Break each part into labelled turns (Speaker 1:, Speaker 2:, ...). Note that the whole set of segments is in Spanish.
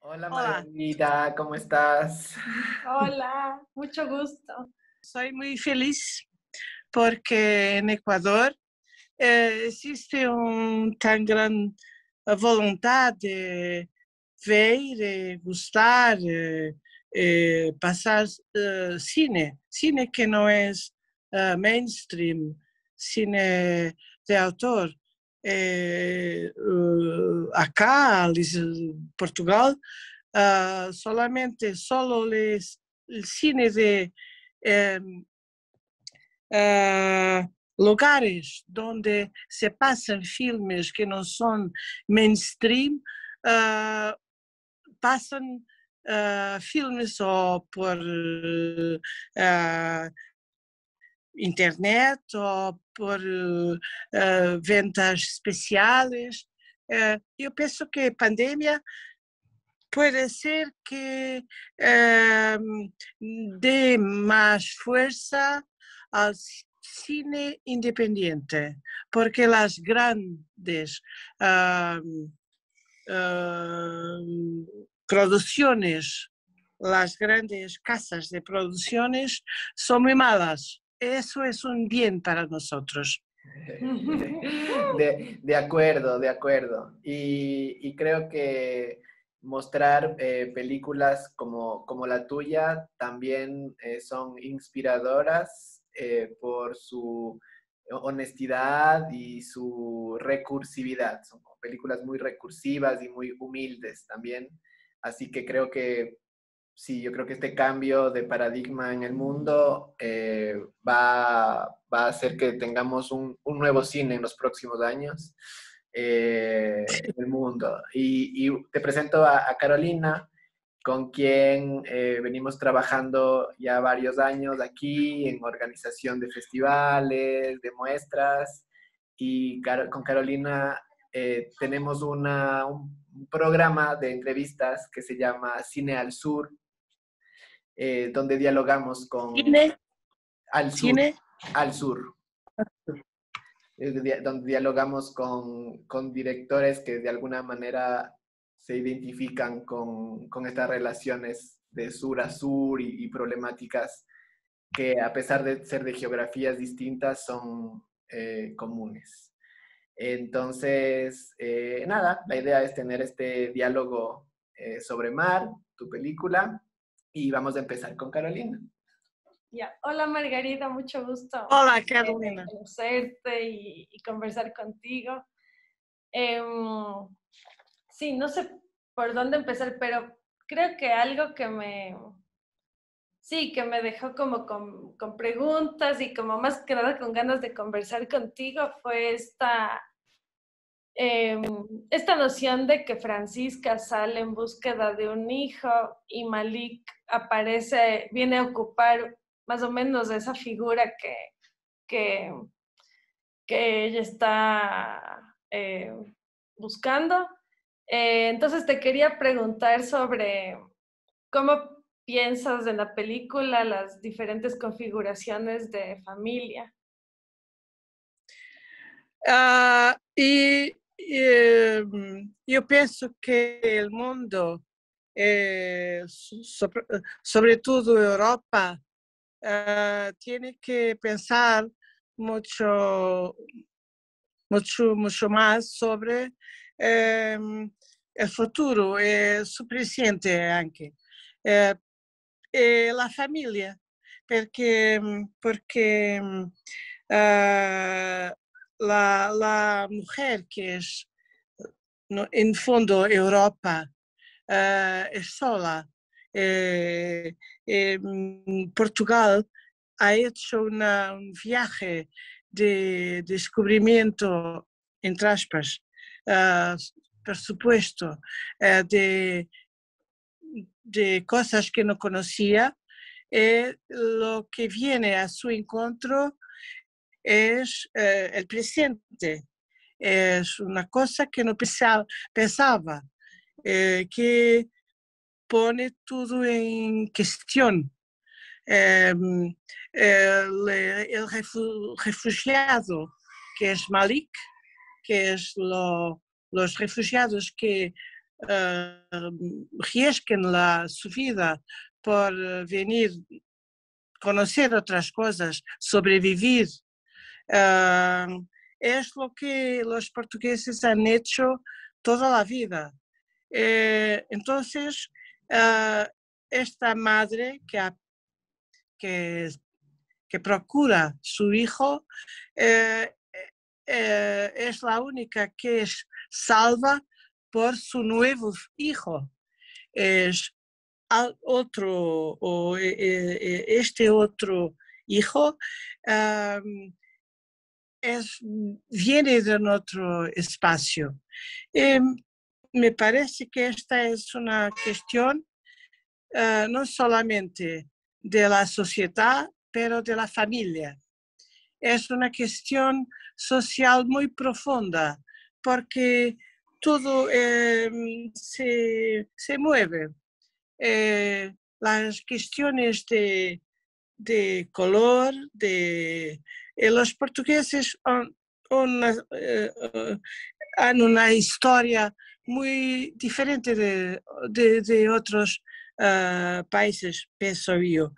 Speaker 1: Hola
Speaker 2: Hola,
Speaker 1: Margarita, ¿cómo estás?
Speaker 3: Hola, mucho gusto.
Speaker 2: soy muy feliz porque en Ecuador existe tan gran voluntad de ver, gustar, pasar cine que no es mainstream, cine de autor. Acá, Portugal, el cine de eh, uh, lugares donde se pasan filmes que no son mainstream, uh, pasan filmes o por internet o por ventas especiales. Eu penso que a pandemia puede ser que dé más fuerza al cine independiente, porque las grandes producciones, las grandes casas de producciones son muy malas. Eso es un bien para nosotros.
Speaker 1: De acuerdo, de acuerdo. Y creo que mostrar películas como la tuya también son inspiradoras por su honestidad y su recursividad. Son como películas muy recursivas y muy humildes también. Así que creo que sí, yo creo que este cambio de paradigma en el mundo va a hacer que tengamos un nuevo cine en los próximos años en el mundo. Y te presento a Carolina, con quien venimos trabajando ya varios años aquí en organización de festivales, de muestras. Y con Carolina tenemos un programa de entrevistas que se llama Cine al Sur, donde dialogamos con
Speaker 2: Cine,
Speaker 1: al sur,
Speaker 2: cine.
Speaker 1: al sur, donde dialogamos con directores que de alguna manera se identifican con estas relaciones de sur a sur y problemáticas que a pesar de ser de geografías distintas son comunes. Entonces, nada, la idea es tener este diálogo sobre Mar, tu película, y vamos a empezar con Carolina.
Speaker 3: Ya. Hola Margarita, mucho gusto
Speaker 2: Hola, Carolina.
Speaker 3: conocerte y conversar contigo. Sí, no sé por dónde empezar, pero creo que algo sí, que me dejó como con preguntas y como más que nada con ganas de conversar contigo fue esta noción de que Francisca sale en búsqueda de un hijo y Malik aparece, viene a ocupar más o menos esa figura que, que ella está buscando. Entonces te quería preguntar sobre cómo piensas en la película las diferentes configuraciones de familia.
Speaker 2: Eu penso que o mundo, sobretudo a Europa, tem que pensar muito, muito mais sobre o futuro, suficiente anche. E a família, porque la mujer que es, no, en fondo, Europa, es sola. Portugal ha hecho un viaje de descubrimiento, entre aspas, por supuesto, de cosas que no conocía. Lo que viene a su encuentro es el presente. Es una cosa que no pensaba, que pone todo en cuestión. El refugiado que es Malik, que es los refugiados que riesguen su vida por venir conocer otras cosas, sobrevivir. Es lo que los portugueses han hecho toda la vida. Entonces, esta madre que procura su hijo es la única que es salva por su nuevo hijo. Es este otro hijo viene de otro espacio. Me parece que esta es una cuestión no solamente de la sociedad, pero de la familia. Es una cuestión social muy profunda, porque todo se mueve. Las cuestiones de color, los portugueses han una historia muy diferente de otros países, pienso yo.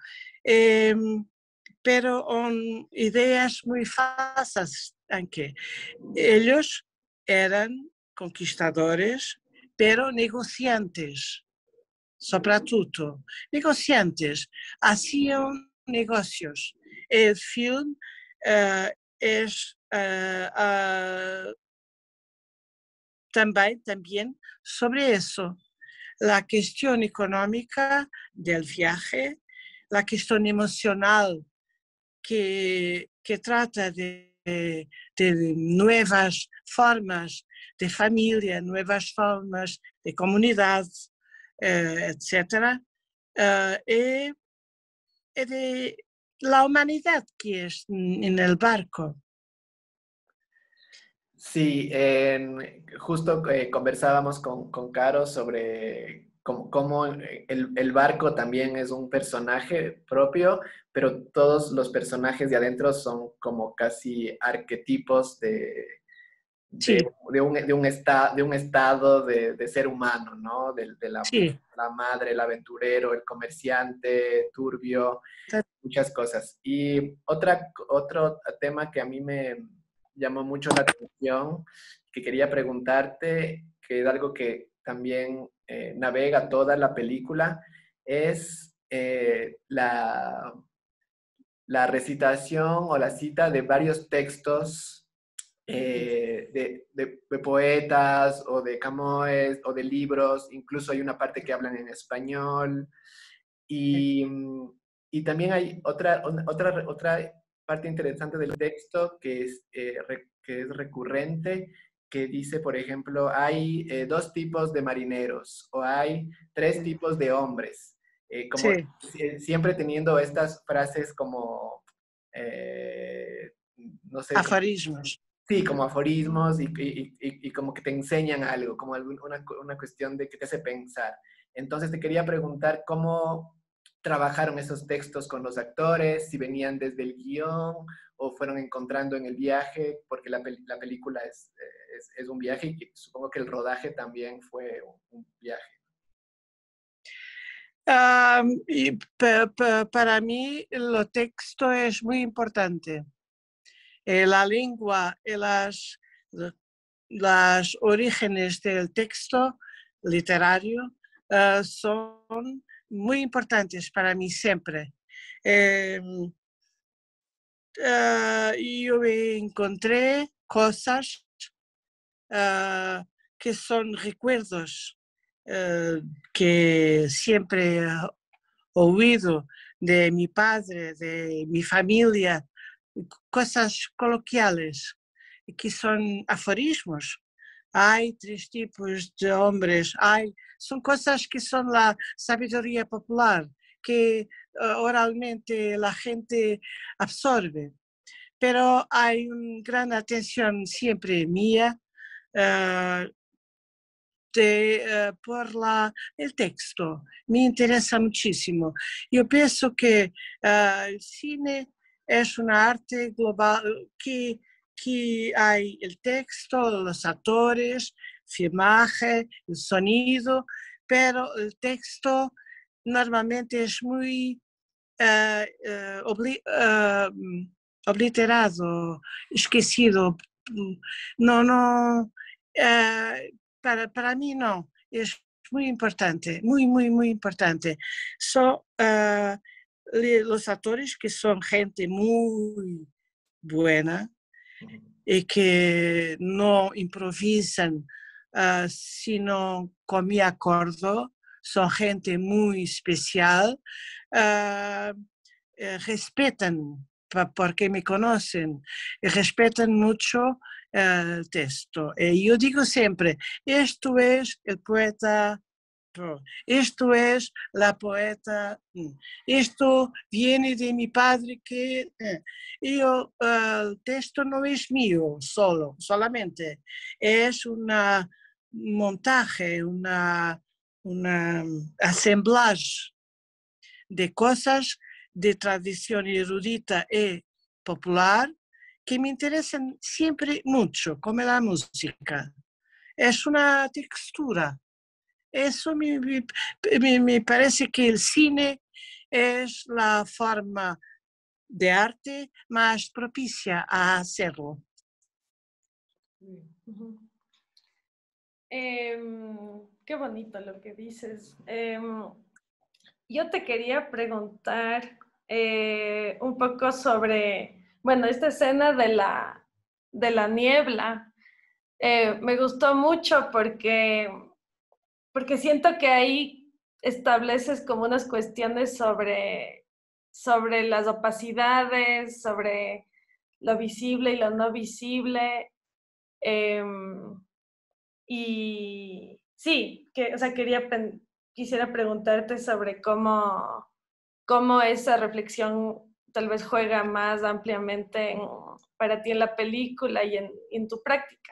Speaker 2: Pero con ideas muy falsas, aunque ellos eran conquistadores, pero negociantes, sobretudo. Negociantes, hacían negocios. El film es también sobre eso. La cuestión económica del viaje, la cuestión emocional que trata de nuevas formas de familia, nuevas formas de comunidad, etc. Y de la humanidad que es en el barco.
Speaker 1: Sí, justo conversábamos con Caro sobre cómo el barco también es un personaje propio, pero todos los personajes de adentro son como casi arquetipos
Speaker 2: Sí,
Speaker 1: de un estado de ser humano, ¿no? De
Speaker 2: sí.
Speaker 1: la madre, el aventurero, el comerciante, turbio, muchas cosas. Y otro tema que a mí me llamó mucho la atención, que quería preguntarte, que es algo que también navega toda la película, es la recitación o la cita de varios textos de poetas o de Camões o de libros, incluso hay una parte que hablan en español. Y, y también hay otra parte interesante del texto que es recurrente, que dice, por ejemplo, hay dos tipos de marineros o hay tres tipos de hombres. Como
Speaker 2: Sí.
Speaker 1: siempre teniendo estas frases como, no sé,
Speaker 2: Aforismos.
Speaker 1: sí, como aforismos y como que te enseñan algo, como una cuestión de que te hace pensar. Entonces te quería preguntar cómo trabajaron esos textos con los actores, si venían desde el guión o fueron encontrando en el viaje, porque la película es un viaje y supongo que el rodaje también fue un viaje.
Speaker 2: Para mí el texto es muy importante. La lengua y las orígenes del texto literario son muy importantes para mí siempre. Yo encontré cosas que son recuerdos que siempre he oído de mi padre, de mi familia, cosas coloquiales que son aforismos. Hay tres tipos de hombres, son cosas que son la sabiduría popular, que oralmente la gente absorbe. Pero hay una gran atención siempre mía por el texto. Me interesa muchísimo. Yo pienso que el cine es una arte global que hay el texto, los actores, filmaje, el sonido, pero el texto normalmente es muy obliterado, esquecido. No, no, para mí no, es muy importante, muy, muy, muy importante. Son los actores que son gente muy buena y que no improvisan, sino con mi acuerdo, son gente muy especial, respetan porque me conocen, respetan mucho el texto. Yo digo siempre, esto es el poeta, esto es la poeta, esto viene de mi padre que el texto no es mío solamente, es una montaje, una assemblage de cosas de tradición erudita y popular que me interesan siempre mucho, como la música. Es una textura. Eso me parece que el cine es la forma de arte más propicia a hacerlo.
Speaker 3: Qué bonito lo que dices. Yo te quería preguntar un poco sobre, bueno, esta escena de la niebla. Me gustó mucho porque siento que ahí estableces como unas cuestiones sobre las opacidades, sobre lo visible y lo no visible. Y sí, o sea, quisiera preguntarte sobre cómo esa reflexión tal vez juega más ampliamente para ti en la película y en tu práctica.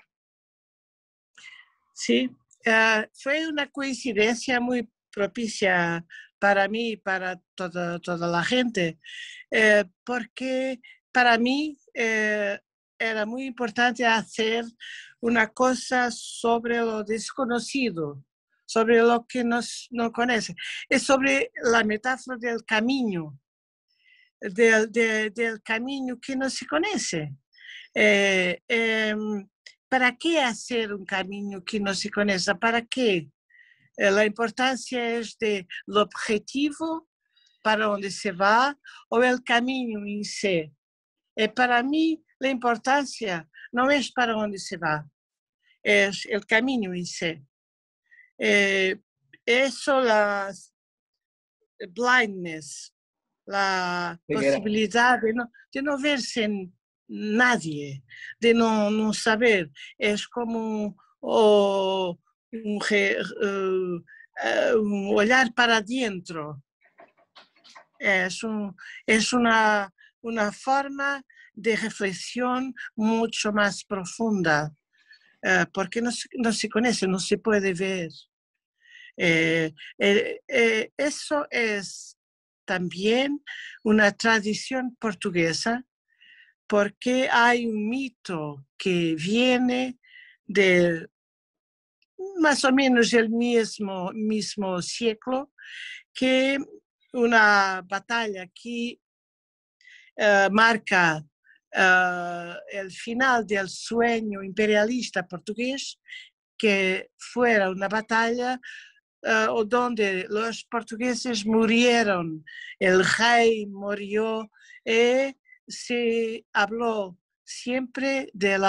Speaker 2: Sí, fue una coincidencia muy propicia para mí y para toda la gente, porque para mí era muy importante hacer una cosa sobre lo desconocido, sobre lo que no conoce, es sobre la metáfora del camino, del camino que no se conoce. ¿Para qué hacer un camino que no se conoce? ¿Para qué? La importancia es del objetivo, para dónde se va, o el camino en sí. Para mí, la importancia no es para dónde se va, es el camino en sí. Eso, la blindness, la posibilidad de no verse en nadie, de no saber. Es como un olhar para adentro. Es una forma de reflexión mucho más profunda, porque no se conoce, no se puede ver. Eso es también una tradición portuguesa, porque hay un mito que viene de más o menos el mismo siglo, que una batalla que marca el final del sueño imperialista portugués, que fuera una batalla donde los portugueses murieron, el rey murió, y se habló siempre de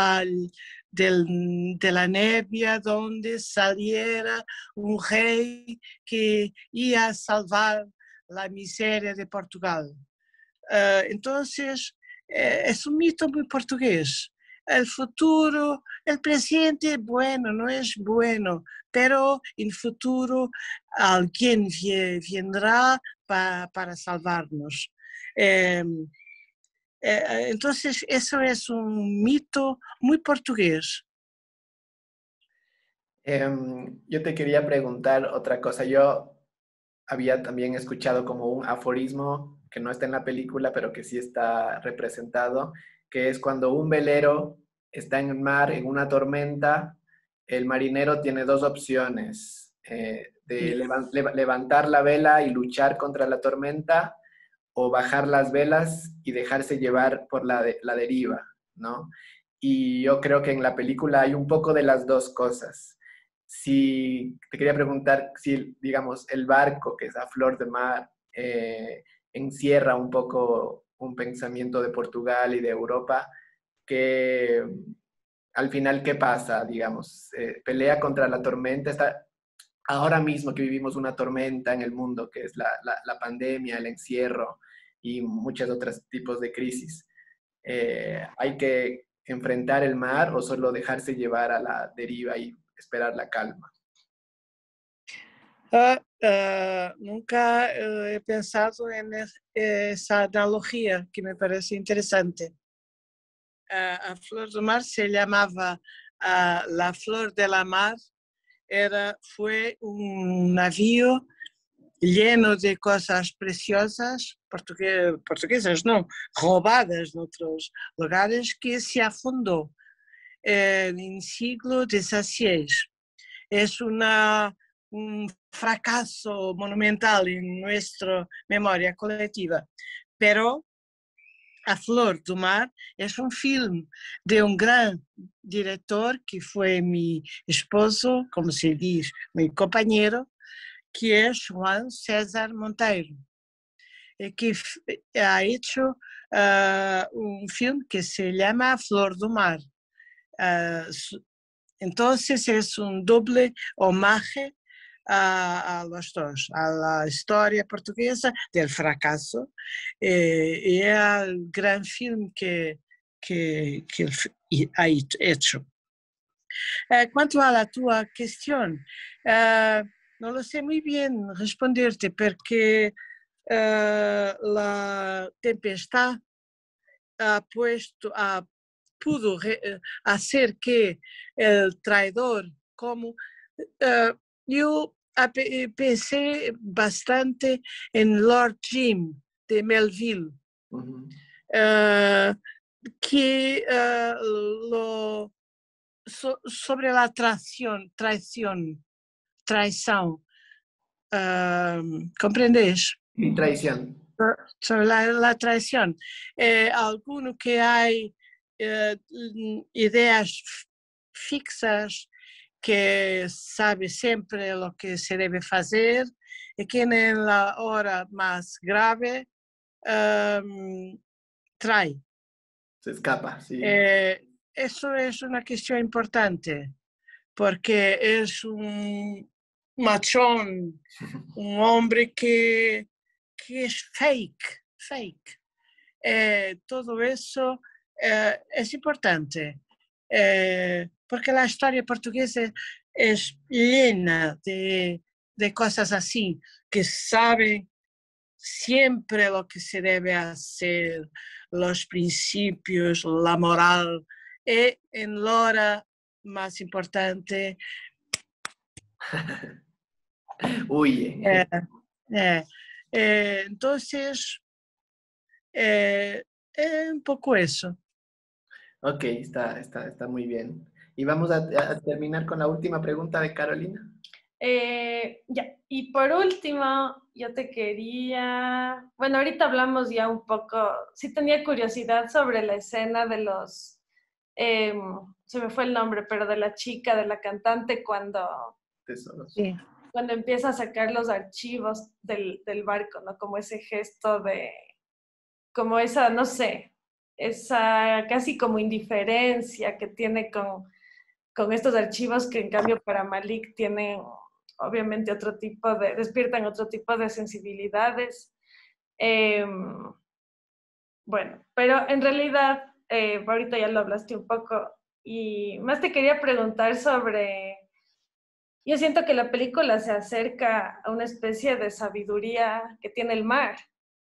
Speaker 2: la neblina donde saliera un rey que iba a salvar la miseria de Portugal. Entonces, es un mito muy portugués. El futuro, el presente, bueno, no es bueno, pero en futuro alguien vendrá para salvarnos. Entonces, eso es un mito muy portugués.
Speaker 1: Yo te quería preguntar otra cosa. Yo había también escuchado como un aforismo que no está en la película, pero que sí está representado, que es cuando un velero está en el mar en una tormenta, el marinero tiene dos opciones, de levantar la vela y luchar contra la tormenta, o bajar las velas y dejarse llevar por la deriva, ¿no? Y yo creo que en la película hay un poco de las dos cosas. Si te quería preguntar si, digamos, el barco, que es a flor de mar, encierra un poco un pensamiento de Portugal y de Europa, que al final, ¿qué pasa? Digamos, pelea contra la tormenta, está ahora mismo que vivimos una tormenta en el mundo, que es la pandemia, el encierro y muchos otros tipos de crisis. ¿Hay que enfrentar el mar o solo dejarse llevar a la deriva y esperar la calma?
Speaker 2: Nunca he pensado en esa analogía que me parece interesante. A flor do mar se llamaba la flor de la mar, fue un navío lleno de cosas preciosas, portuguesas no, roubadas de otros lugares, que se afundó en siglo XVI. Es un fracaso monumental en nuestra memoria colectiva, pero A Flor do Mar es un film de un gran director que fue mi esposo, como se dice, mi compañero, que es João César Monteiro, que ha hecho un film que se llama A Flor do Mar. Entonces es un doble homenaje a los dos, a la historia portuguesa del fracaso y al gran film que ha hecho. Quanto à tua questão, não lo sei muito bem responder-te, porque a tempestade pudo hacer que el traidor, como yo pensé bastante en Lord Jim de Melville, que sobre la traición, ¿comprendes?
Speaker 1: Y traición.
Speaker 2: Sobre la traición. Alguno que hay ideas fixas, que sabe siempre lo que se debe hacer y que en la hora más grave trae.
Speaker 1: Se escapa, sí.
Speaker 2: Eso es una cuestión importante, porque es un machón, un hombre que es fake. Todo eso es importante, porque la historia portuguesa es llena de cosas así, que saben siempre lo que se debe hacer, los principios, la moral, y en la hora más importante,
Speaker 1: huye.
Speaker 2: Entonces, un poco eso.
Speaker 1: Ok, está muy bien. Y vamos a terminar con la última pregunta de Carolina.
Speaker 3: Ya, y por último, yo te quería, bueno, ahorita hablamos ya un poco, sí tenía curiosidad sobre la escena de los, se me fue el nombre, pero de la chica, de la cantante, cuando
Speaker 1: Tesoros.
Speaker 2: Sí.
Speaker 3: Cuando empieza a sacar los archivos del barco, ¿no? Como ese gesto de, como esa, no sé, esa casi como indiferencia que tiene con estos archivos que en cambio para Malik tienen obviamente despiertan otro tipo de sensibilidades. Bueno, pero en realidad, ahorita ya lo hablaste un poco y más te quería preguntar sobre... Yo siento que la película se acerca a una especie de sabiduría que tiene el mar.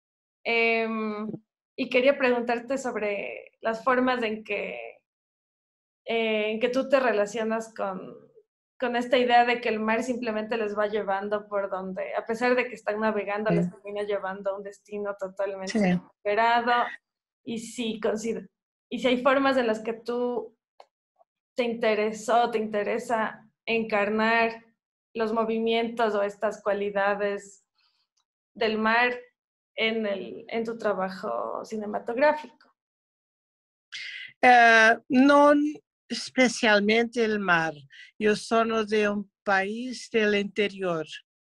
Speaker 3: Y quería preguntarte sobre las formas en que tú te relacionas con esta idea de que el mar simplemente les va llevando por donde, a pesar de que están navegando, les termina llevando a un destino totalmente inesperado. Y si hay formas en las que tú te interesó, te interesa encarnar los movimientos o estas cualidades del mar en tu trabajo cinematográfico?
Speaker 2: Non especialmente el mar. Yo sono de un país del interior.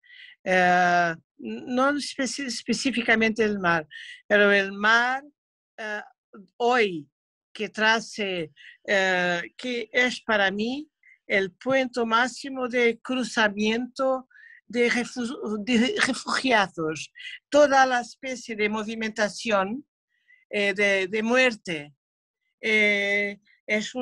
Speaker 2: No específicamente el mar, pero el mar hoy que trae, que es para mí el punto máximo de cruzamiento de refugiados, toda la especie de movimentación de muerte. Es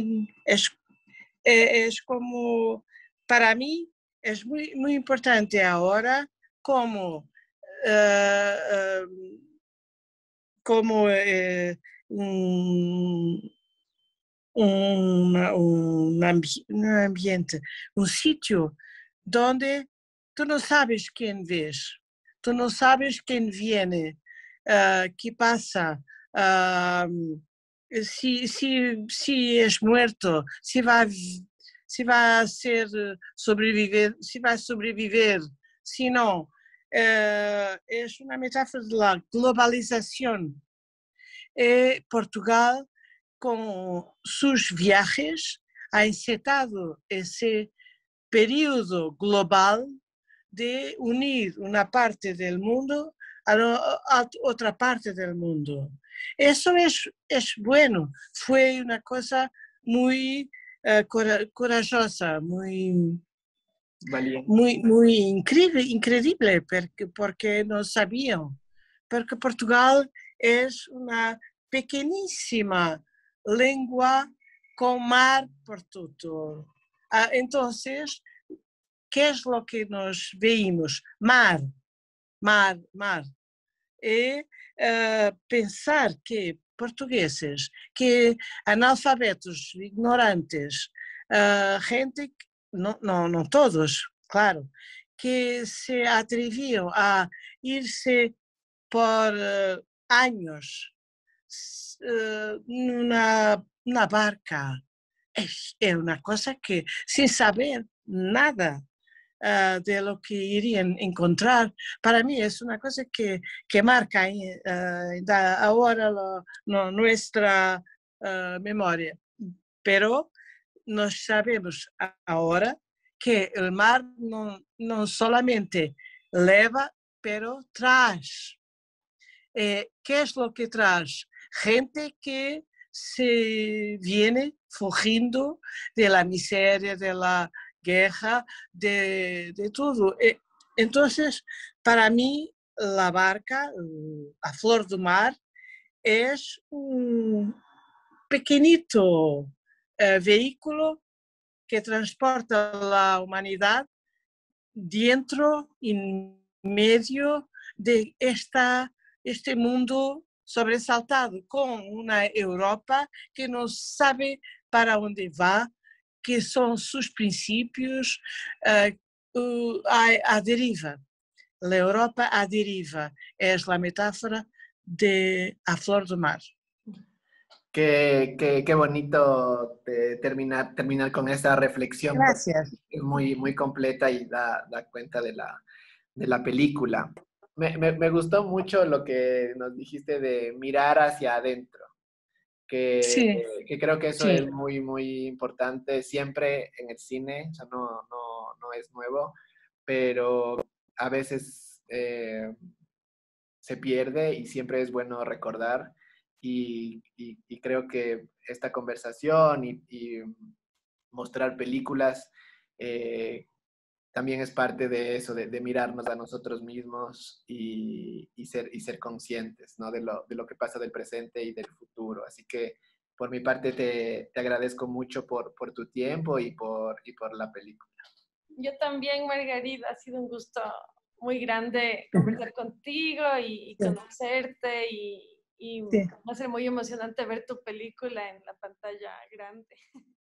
Speaker 2: como, para mí, es muy importante ahora como, uh, como un ambiente, un sitio donde tú no sabes quién ves, tú no sabes quién viene, qué pasa, si es muerto, si va a ser sobreviver, si va a sobreviver, si no. Es una metáfora de la globalización. Portugal, con sus viajes, ha encetado ese período global de unir una parte del mundo a otra parte del mundo. Eso es bueno, fue una cosa muy corajosa, muy increíble, porque no sabían, porque Portugal es una pequeñísima lengua con mar por todo. Entonces, ¿qué es lo que nos veíamos? Mar, mar, mar. E pensar que portugueses, que analfabetos, ignorantes, gente, no todos, claro, que se atreviam a irse por años numa barca. É uma coisa que, sem saber nada de lo que irían encontrar, para mí es una cosa que marca ahora nuestra memoria. Pero nos sabemos ahora que el mar no solamente leva, pero traz. ¿Qué es lo que traz? Gente que se viene fugiendo de la miseria, de la guerra, de todo. Entonces, para mí, la barca, a flor do mar, es un pequeñito vehículo que transporta a la humanidad dentro, en medio de este mundo sobresaltado, con una Europa que no sabe para dónde va, que son sus principios a deriva. La Europa a deriva es la metáfora de a flor do mar.
Speaker 1: Qué bonito terminar con esta reflexión.
Speaker 2: Gracias.
Speaker 1: Es muy completa y da cuenta de la película. Me gustó mucho lo que nos dijiste de mirar hacia adentro,
Speaker 2: Sí,
Speaker 1: que creo que eso
Speaker 2: sí.
Speaker 1: es muy importante siempre en el cine, o sea, no es nuevo, pero a veces se pierde y siempre es bueno recordar. Y creo que esta conversación y mostrar películas también es parte de eso, de mirarnos a nosotros mismos y ser conscientes, ¿no? de lo que pasa del presente y del futuro. Así que por mi parte te agradezco mucho por tu tiempo y por la película.
Speaker 3: Yo también, Margarita, ha sido un gusto muy grande conversar contigo y conocerte y
Speaker 2: Sí.
Speaker 3: va a ser muy emocionante ver tu película en la pantalla grande.